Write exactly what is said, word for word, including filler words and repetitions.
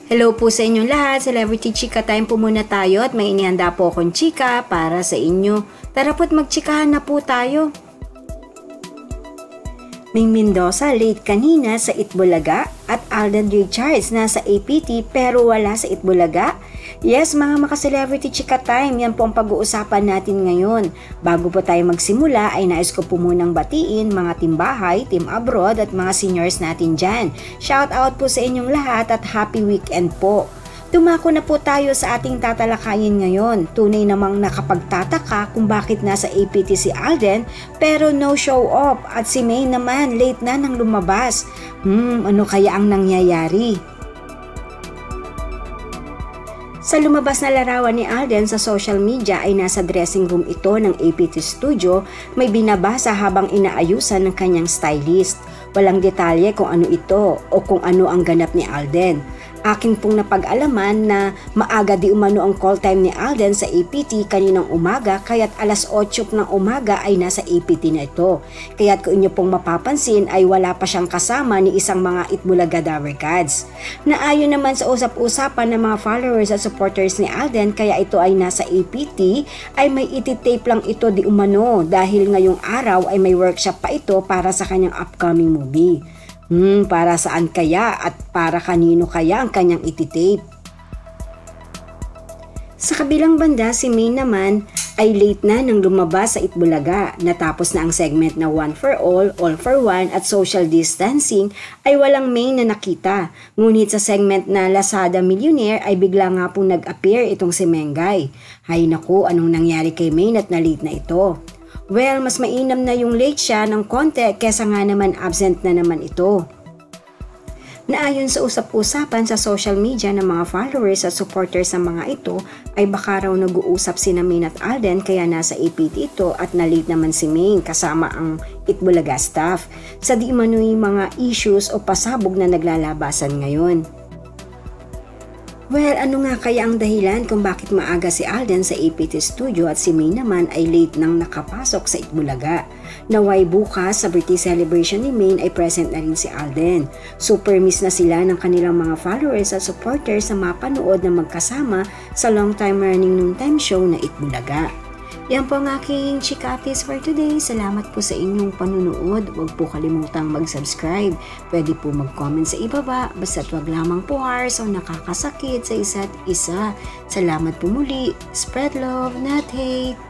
Hello po sa inyong lahat, Celebrity Chika Time po muna tayo at may inihanda po akong chika para sa inyo. Tara po't magchikahan na po tayo. Ming Mendoza late kanina sa Itbulaga at Alden Richards nasa A P T pero wala sa Itbulaga. Yes mga maka-Celebrity Chika Time, yan po ang pag-uusapan natin ngayon. Bago po tayo magsimula ay nais ko po munang batiin mga timbahay, team abroad at mga seniors natin dyan. Shout out po sa inyong lahat at happy weekend po. Dumako na po tayo sa ating tatalakayin ngayon. Tunay namang nakapagtataka kung bakit nasa A P T si Alden pero no show up at si May naman late na nang lumabas. Hmm, ano kaya ang nangyayari? Sa lumabas na larawan ni Alden sa social media ay nasa dressing room ito ng A P T Studio, may binabasa habang inaayusan ng kanyang stylist. Walang detalye kung ano ito o kung ano ang ganap ni Alden. Akin pong napag-alaman na maaga di umano ang call time ni Alden sa A P T kaninang umaga kaya't alas otso ng umaga ay nasa A P T na ito. Kaya't kung inyo pong mapapansin ay wala pa siyang kasama ni isang mga Itbulaga Davercads. Naayon naman sa usap-usapan ng mga followers at supporters ni Alden kaya ito ay nasa A P T ay may ititape lang ito di umano dahil ngayong araw ay may workshop pa ito para sa kanyang upcoming movie. Hmm, para saan kaya at para kanino kaya ang kanyang ititape? Sa kabilang banda, si May naman ay late na nang lumabas sa Itbulaga. Natapos na ang segment na One for All, All for One at Social Distancing ay walang May na nakita. Ngunit sa segment na Lazada Millionaire ay bigla nga pong nag-appear itong si Mengay. Hay naku, anong nangyari kay May at na late na ito? Well, mas mainam na yung late siya ng konti kesa nga naman absent na naman ito. Naayon sa usap-usapan sa social media ng mga followers at supporters ng mga ito ay baka raw nag-uusap sina May at Alden kaya nasa A P T ito at na-late naman si May kasama ang Itbulaga staff sa di manoy mga issues o pasabog na naglalabasan ngayon. Well, ano nga kaya ang dahilan kung bakit maaga si Alden sa A P T Studio at si May naman ay late nang nakapasok sa Itbulaga? Naway bukas sa birthday celebration ni May ay present na rin si Alden. Super miss na sila ng kanilang mga followers at supporters na mapanood na magkasama sa long time running noontime show na Itbulaga. Yan po ang aking chikatis for today. Salamat po sa inyong panunood. Huwag po kalimutang mag-subscribe. Pwede po mag-comment sa ibaba. Basta't wag lamang po harsh o nakakasakit sa isa't isa. Salamat po muli. Spread love, not hate.